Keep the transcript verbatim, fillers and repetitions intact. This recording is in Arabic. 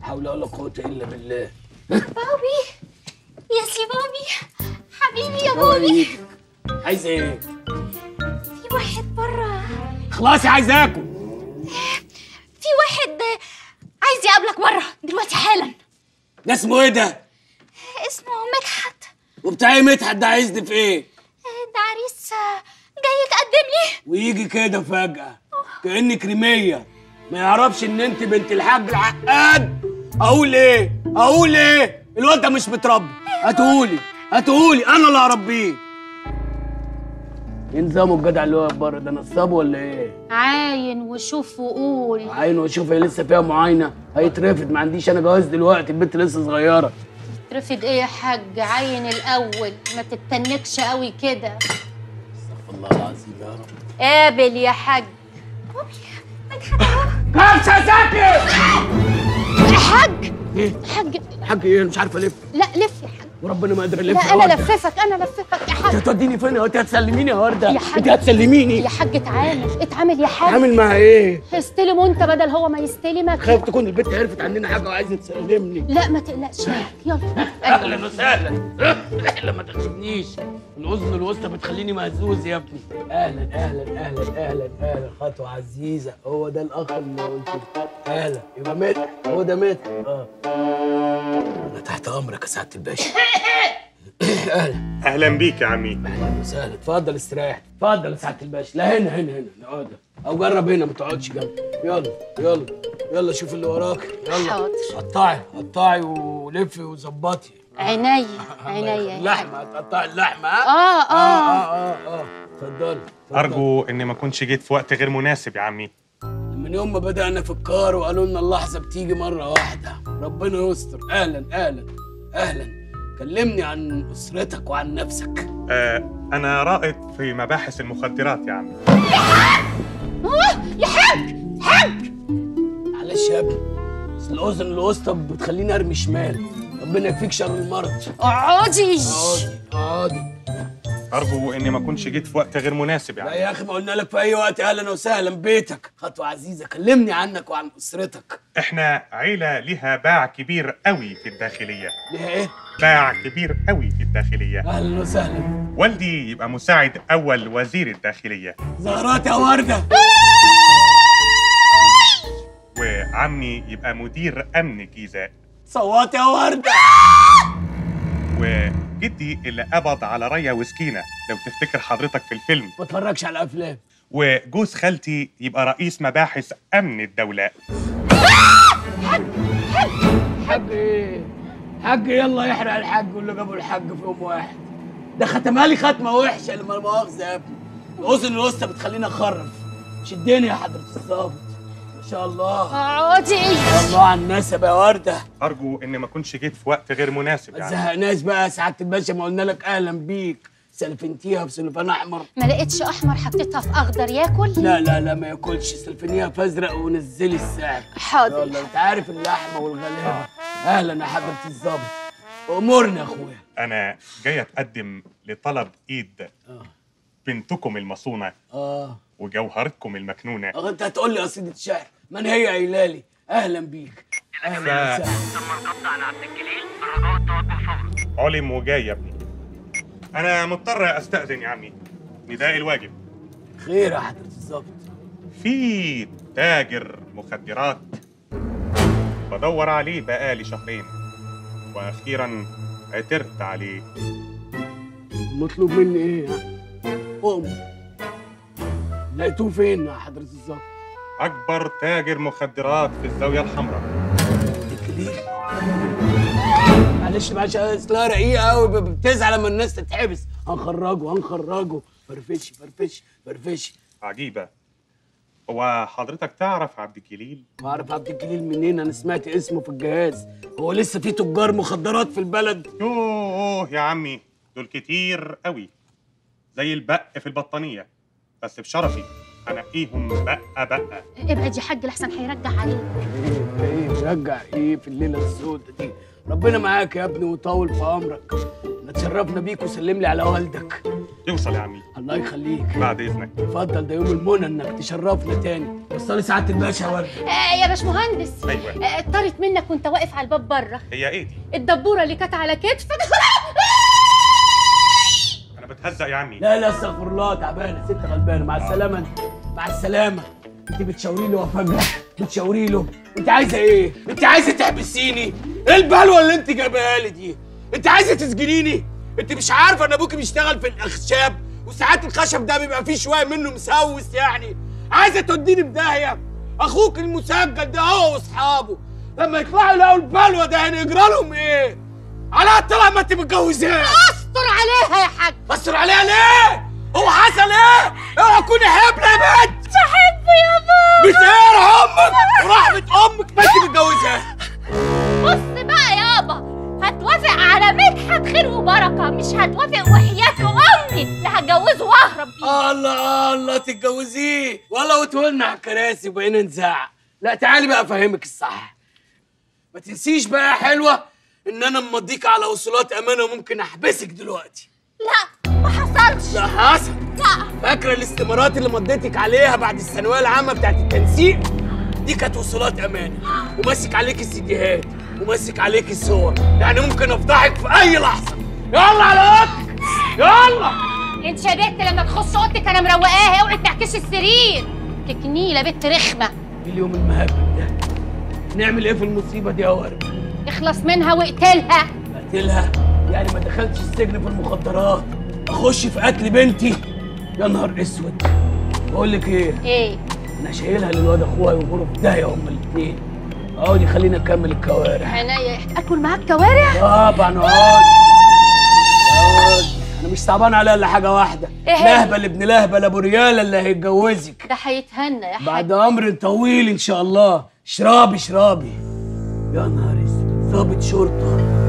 حول ولا قوه الا بالله. بابي يا سي بابي حبيبي يا بابي. عايز ايه؟ في واحد بره. خلاص عايز اكل. في واحد عايز يقابلك بره دلوقتي حالا. ده اسمه ايه ده؟ اسمه مدحت. وبتاع ايه مدحت ده؟ عايزني في ايه؟ ده عريس جاي يتقدم لي. ويجي كده فجأة كأنك كريمية ما يعرفش ان انت بنت الحاج العقاد. اقول ايه؟ اقول ايه؟ الواد ده مش متربي. هاتهولي هاتهولي انا اللي هربيه. ايه نظامه الجدع اللي واقف بره ده؟ نصاب ولا ايه؟ عاين وشوف وقول. عاين وشوف، هي لسه فيها معاينه؟ هيترفض، ما عنديش انا جواز دلوقتي، البنت لسه صغيره. ترفض ايه يا حاج؟ عاين الاول، ما تتنكش قوي كده. استغفر الله العظيم يا رب. قابل يا حاج. كبسه ساكت. حاج ايه؟ حاج حاج ايه؟ انا مش عارف الف. لا لف يا حاج. وربنا ما قادر الف. لا انا لففك، انا لففك يا حاج. انت هتوديني فين؟ انت هتسلميني يا ورده؟ يا حاج انت هتسلميني يا حاج. اتعامل اتعامل يا حاج. عامل مع ايه؟ استلم وانت بدل هو ما يستلمك. خايف تكون البنت عرفت عننا حاجه وعايزه تسلمني. لا ما تقلقش يا حاج. يلا اهلا وسهلا. اهلا، ما تخشبنيش، الاذن الوسطى بتخليني مهزوز يا ابني. اهلا اهلا اهلا اهلا اهلا. خطوه عزيزه، هو ده الاخ اللي قلت له. اهلا، يبقى متر، هو ده متر. اه انا تحت امرك يا سعاده الباشا. اهلا اهلا بيك يا عمي. اهلا وسهلا. اتفضل استريح. اتفضل يا سعاده الباشا. لا هنا هنا هنا نقعد، او جرب هنا، ما تقعدش جنبي. يلا يلا يلا شوف اللي وراك. يلا حاضر. قطعي قطعي ولفي وظبطي. عينيا عينيا. اللحمه هتقطعي اللحمه. ها؟ اه اه اه اه اه اتفضلي. ارجو اني ما كنتش جيت في وقت غير مناسب يا عمي. من يوم ما بدأنا في الكار وقالوا لنا اللحظة بتيجي مرة واحدة، ربنا يستر. أهلا أهلا أهلا. كلمني عن أسرتك وعن نفسك. آه انا رائد في مباحث المخدرات يا عمي. يا حاج حاج. معلش يا ابني، بس الأذن الوسطى بتخليني أرمي شمال. ربنا يكفيك شر المرض. اقعدي اقعدي اقعدي. ارجو اني ما كنتش جيت في وقت غير مناسب يا لا عمي. يا أخي، ما قلنا لك في أي وقت أهلا وسهلا بيتك. خطوة عزيزة، كلمني عنك وعن أسرتك. احنا عيله ليها باع كبير قوي في الداخليه. ليها إيه؟ باع كبير قوي في الداخليه. أهلا وسهلا. والدي يبقى مساعد اول وزير الداخليه، زهرات يا وردة. وعمي يبقى مدير امن الجيزه. صوات يا وردة. وجدي اللي قبض على ريا وسكينه لو تفتكر حضرتك في الفيلم. ما اتفرجش على افلام. وجوز خالتي يبقى رئيس مباحث امن الدوله. حاج حاج حاج ايه؟ حاج يلا يحرق الحاج واللي جابوا الحاج في يوم واحد. ده ختمها لي ختمه وحشه لما مؤاخذه يا ابني. الاذن الوسطى بتخليني اخرف. شدني يا حضره الظابط. ما شاء الله. اقعدي. الله على النسب يا ورده. ارجو اني ما كنتش جيت في وقت غير مناسب ما يعني. تزهقناش بقى يا سعاده الباشا، ما قلنا لك اهلا بيك. سلفنتيها بسلفان احمر. ما لقيتش احمر حطيتها في اخضر ياكل؟ لا لا لا ما ياكلش. سلفنيها في ازرق ونزلي السعر. حاضر. يلا انت عارف اللحمه والغلابه. اهلا يا حضره الظابط. امورنا يا اخويا. انا جاي اتقدم لطلب ايد اه بنتكم المصونه اه وجوهرتكم المكنونه. اه انت هتقول لي قصيده شعر؟ من هي قايله لي؟ اهلا بيك. اهلا ف... وسهلا. تم القبض على عبد الجليل برجاء التوجه فورا. علم وجاي يا ابني. انا مضطر استاذن يا عمي، نداء الواجب. خير يا حضره الظابط. في تاجر مخدرات بدور عليه بقالي شهرين، واخيرا عثرت عليه. مطلوب مني ايه يعني؟ قوم. لقيتوه فين يا حضره الظابط؟ اكبر تاجر مخدرات في الزاويه الحمراء. الجليل. معلش معلش، اصلها رقيقه قوي، بتزعل لما الناس تتحبس. هنخرجه هنخرجه. فرفشي فرفشي فرفشي. عجيبه، هو حضرتك تعرف عبد الجليل؟ بعرف عبد الجليل منين؟ انا سمعت اسمه في الجهاز. هو لسه في تجار مخدرات في البلد؟ يوه يا عمي، دول كتير قوي زي البق في البطانيه، بس بشرفي انقيهم بقه بقه. ابعد يا حاج لحسن هيرجع عليك. ايه ايه رجع ايه في الليله السوداء دي؟ ربنا معاك يا ابني وطول في عمرك. نتشرفنا بيك وسلم لي على والدك. يوصل يا عمي. الله يخليك. بعد اذنك. اتفضل، ده يوم المنى انك تشرفنا تاني. وصلي سعاده الباشا ورده. آه يا باشمهندس. ايوه. آه طارت منك وانت واقف على الباب بره. هي ايه دي؟ الدبوره اللي كانت على كتفك. انا بتهزق يا عمي. لا لا استغفر الله، تعبانه ست غلبانه. مع السلامه انت. مع السلامه. انت بتشاوري له يا فجاه، بتشاوري له. انت عايزه ايه؟ انت عايزه تحبسيني؟ ايه البلوه اللي انت جايبها لي دي؟ انت عايزه تسجنيني؟ انت مش عارفه ان ابوكي بيشتغل في الاخشاب، وساعات الخشب ده بيبقى فيه شويه منه مسوس يعني. عايزه توديني بداهيه؟ اخوك المسجل ده هو واصحابه لما يطلعوا يلاقوا البلوه ده هنجرى لهم ايه؟ على طلع ما انت متجوزاه. استر عليها يا حاج. استر عليها ليه؟ هو حصل ايه؟ اوعى تكوني حبلة يا بنت. بحبه يا بابا. بتقهر امك ورحمة امك ما انت متجوزاه. بص بقى يابا، هتوافق على مدحت خير وبركه، مش هتوافق وحياة امي اللي هتجوزه واهرب بيه. الله الله تتجوزيه ولا وتولنا على الكراسي وبقينا نزعق. لا تعالي بقى افهمك الصح. ما تنسيش بقى يا حلوه ان انا مضيك على وصولات امانه وممكن احبسك دلوقتي. لا ما حصلش. لا حصل. لا. فاكره الاستمارات اللي مضيتك عليها بعد الثانويه العامه بتاعت التنسيق؟ دي كانت وصولات امانه، وماسك عليك السيديهات وماسك عليك الصور، يعني ممكن افضحك في اي لحظه. يلا على اوضتك يلا. انت يا بنت لما تخش اوضتك انا مروقاها، اوعي تعكسي السرير. تكنيله بنت رخمه. ايه اليوم المهبب ده؟ نعمل ايه في المصيبه دي يا ورد؟ اخلص منها واقتلها. اقتلها؟ يعني ما دخلتش السجن في المخدرات، اخش في قتل بنتي؟ يا نهار اسود. بقول لك ايه؟ ايه؟ انا شايلها للواد اخوها يغوروا في داهيه هما الاثنين. اقعدي خلينا نكمل الكوارع. عينيا. اكل معاك كوارع؟ طبعا اقعد. انا مش صعبان عليها الا حاجه واحده. إيه؟ لهبل ابن لهبل ابو رياله اللي هيتجوزك. ده هيتهنى يا حاج. بعد امر طويل ان شاء الله. اشربي اشربي. يا نهار اسود، ضابط شرطه